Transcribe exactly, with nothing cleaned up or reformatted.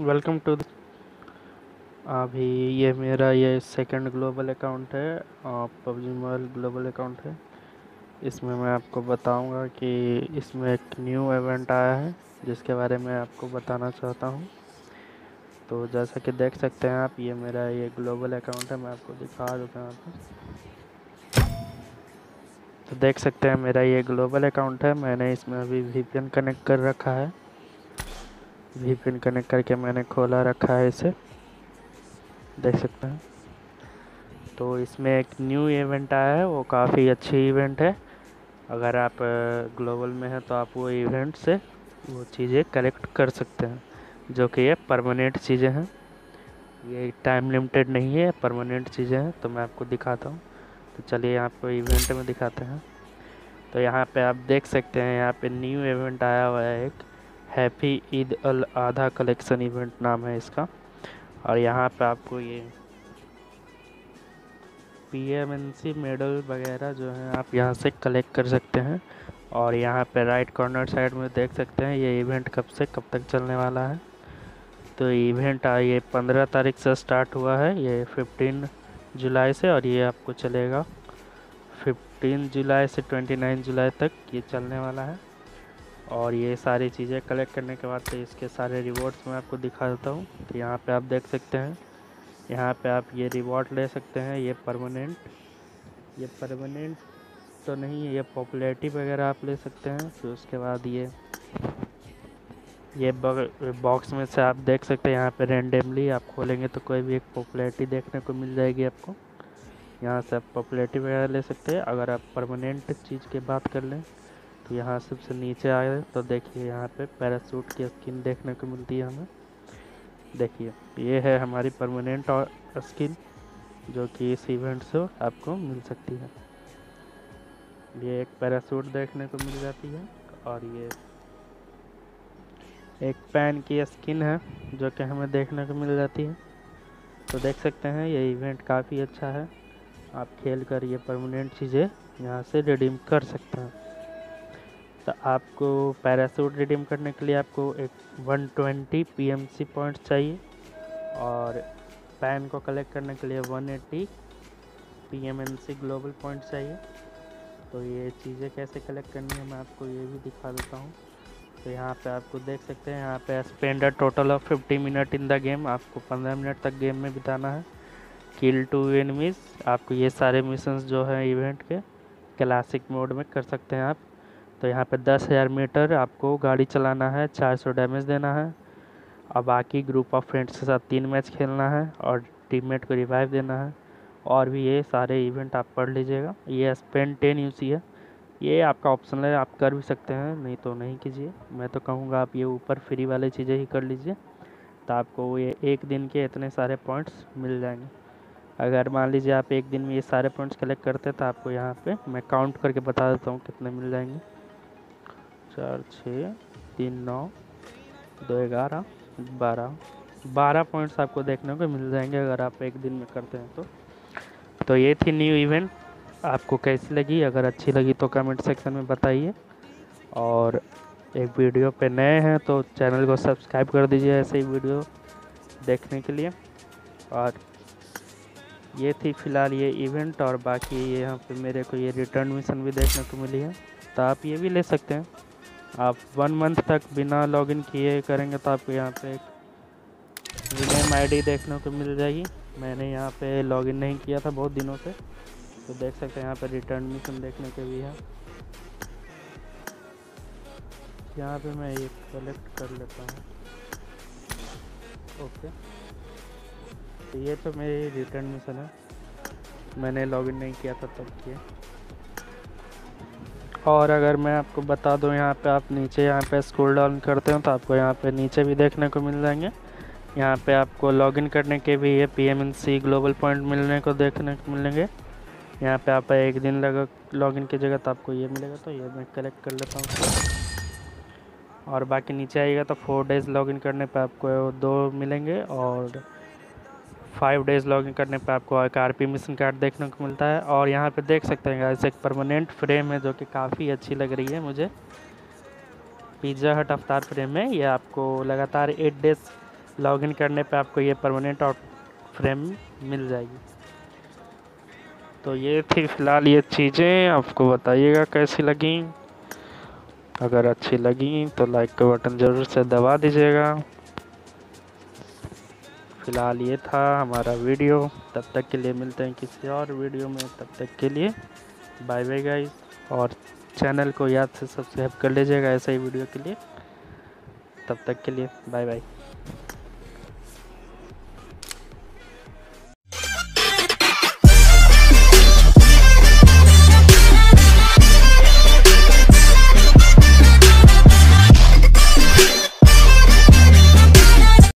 Welcome to अभी ये मेरा ये सेकंड ग्लोबल अकाउंट है। पबजी मोबाइल ग्लोबल अकाउंट है। इसमें मैं आपको बताऊंगा कि इसमें एक न्यू इवेंट आया है जिसके बारे में आपको बताना चाहता हूं। तो जैसा कि देख सकते हैं आप, ये मेरा ये ग्लोबल अकाउंट है। मैं आपको दिखा देता हूँ यहाँ पे। तो देख सकते हैं मेरा ये ग्लोबल अकाउंट है। मैंने इसमें अभी वीपीएन कनेक्ट कर रखा है। वीपीएन कनेक्ट करके मैंने खोला रखा है इसे, देख सकते हैं। तो इसमें एक न्यू इवेंट आया है, वो काफ़ी अच्छी इवेंट है। अगर आप ग्लोबल में हैं तो आप वो इवेंट से वो चीज़ें कलेक्ट कर सकते हैं, जो कि ये परमानेंट चीज़ें हैं। ये टाइम लिमिटेड नहीं है, परमानेंट चीज़ें हैं। तो मैं आपको दिखाता हूँ। तो चलिए आपको इवेंट में दिखाते हैं। तो यहाँ पे आप देख सकते हैं, यहाँ पे न्यू इवेंट आया हुआ है एक, हैप्पी ईद अल आधा कलेक्शन इवेंट नाम है इसका। और यहाँ पे आपको ये पीएमएनसी मेडल वगैरह जो है आप यहाँ से कलेक्ट कर सकते हैं। और यहाँ पे राइट कॉर्नर साइड में देख सकते हैं ये इवेंट कब से कब तक चलने वाला है। तो इवेंट ये पंद्रह तारीख से स्टार्ट हुआ है, ये फिफ्टीन जुलाई से, और ये आपको चलेगा फिफ्टीन जुलाई से ट्वेंटी नाइन जुलाई तक ये चलने वाला है। और ये सारी चीज़ें कलेक्ट करने के बाद तो इसके सारे रिवॉर्ड्स मैं आपको दिखा देता हूँ। तो यहाँ पे आप देख सकते हैं, यहाँ पे आप ये रिवॉर्ड ले सकते हैं। ये परमानेंट ये परमानेंट तो नहीं है, ये पॉपुलैरिटी वगैरह आप ले सकते हैं। फिर उसके बाद ये ये बॉक्स में से आप देख सकते हैं, यहाँ पे रैंडमली आप खोलेंगे तो कोई भी एक पॉपुलैरिटी देखने को मिल जाएगी आपको। यहाँ से आप पॉपुलैरिटी वगैरह ले सकते हैं। अगर आप परमानेंट चीज़ की बात कर लें तो यहाँ सबसे नीचे आए तो देखिए यहाँ पे पैरासूट की स्किन देखने को मिलती है हमें। देखिए ये है हमारी परमानेंट और स्किन, जो कि इस इवेंट से आपको मिल सकती है। ये एक पैरासूट देखने को मिल जाती है, और ये एक पैन की स्किन है जो कि हमें देखने को मिल जाती है। तो देख सकते हैं ये इवेंट काफ़ी अच्छा है। आप खेल कर ये परमानेंट चीज़ें यहाँ से रिडीम कर सकते हैं। तो आपको पैरासूट रिडीम करने के लिए आपको एक वन ट्वेंटी पीएमसी पॉइंट्स चाहिए, और पैन को कलेक्ट करने के लिए one eighty PMNC global point चाहिए। तो ये चीज़ें कैसे कलेक्ट करनी है मैं आपको ये भी दिखा देता हूँ। तो यहाँ पे आपको देख सकते हैं, यहाँ पे spend a total of fifty minute in the game, आपको पंद्रह मिनट तक गेम में बिताना है। किल टू एनिमीज, आपको ये सारे मिशंस जो हैं इवेंट के क्लासिक मोड में कर सकते हैं आप। तो यहाँ पे दस हज़ार मीटर आपको गाड़ी चलाना है, चार सौ डैमेज देना है, और बाकी ग्रुप ऑफ फ्रेंड्स के साथ तीन मैच खेलना है, और टीममेट को रिवाइव देना है। और भी ये सारे इवेंट आप पढ़ लीजिएगा। ये स्पेंड टेन यूसी है, ये आपका ऑप्शनल है, आप कर भी सकते हैं, नहीं तो नहीं कीजिए। मैं तो कहूँगा आप ये ऊपर फ्री वाली चीज़ें ही कर लीजिए, तो आपको ये एक दिन के इतने सारे पॉइंट्स मिल जाएंगे। अगर मान लीजिए आप एक दिन में ये सारे पॉइंट्स कलेक्ट करते हैं तो आपको यहाँ पे मैं काउंट करके बता देता हूँ कितने मिल जाएंगे। चार छः तीन नौ दो ग्यारह बारह बारह पॉइंट्स आपको देखने को मिल जाएंगे अगर आप एक दिन में करते हैं तो। तो ये थी न्यू इवेंट, आपको कैसी लगी? अगर अच्छी लगी तो कमेंट सेक्शन में बताइए, और एक वीडियो पे नए हैं तो चैनल को सब्सक्राइब कर दीजिए ऐसे ही वीडियो देखने के लिए। और ये थी फ़िलहाल ये इवेंट, और बाकी ये यहाँ पे मेरे को ये रिटर्न मिशन भी देखने को मिली है, तो आप ये भी ले सकते हैं। आप वन मंथ तक बिना लॉगिन किए करेंगे तो आपको यहाँ पे एक रीनेम आईडी देखने को मिल जाएगी। मैंने यहाँ पे लॉगिन नहीं किया था बहुत दिनों से, तो देख सकते हैं यहाँ पे रिटर्न मिशन देखने के भी है। यहाँ पे मैं ये कलेक्ट कर लेता हूँ। ओके, तो ये तो मेरी रिटर्न मिशन है, मैंने लॉगिन नहीं किया था तब किया। और अगर मैं आपको बता दूं, यहाँ पे आप नीचे यहाँ पे स्क्रॉल डाउन करते हो तो आपको यहाँ पे नीचे भी देखने को मिल जाएंगे। यहाँ पे आपको लॉगिन करने के भी ये पीएमएनसी ग्लोबल पॉइंट मिलने को देखने को मिलेंगे। यहाँ पे आप एक दिन लगा लॉगिन की जगह तो आपको ये मिलेगा, तो ये मैं कलेक्ट कर लेता हूँ। और बाकी नीचे आइएगा तो फोर डेज़ लॉगिन करने पे आपको दो मिलेंगे, और फाइव डेज़ लॉगिन करने पे आपको एक आरपी मिशन कार्ड देखने को मिलता है। और यहाँ पे देख सकते हैं गाइस, एक परमानेंट फ्रेम है जो कि काफ़ी अच्छी लग रही है मुझे। पिज़्ज़ा हट अवतार फ्रेम है, ये आपको लगातार एट डेज़ लॉगिन करने पे आपको ये परमानेंट आउट फ्रेम मिल जाएगी। तो ये थी फ़िलहाल ये चीज़ें, आपको बताइएगा कैसी लगी। अगर अच्छी लगी तो लाइक का बटन ज़रूर से दबा दीजिएगा। फ़िलहाल ये था हमारा वीडियो, तब तक के लिए मिलते हैं किसी और वीडियो में। तब तक के लिए बाय बाय गाइस, और चैनल को याद से सब्सक्राइब कर लीजिएगा ऐसे ही वीडियो के लिए। तब तक के लिए बाय बाय।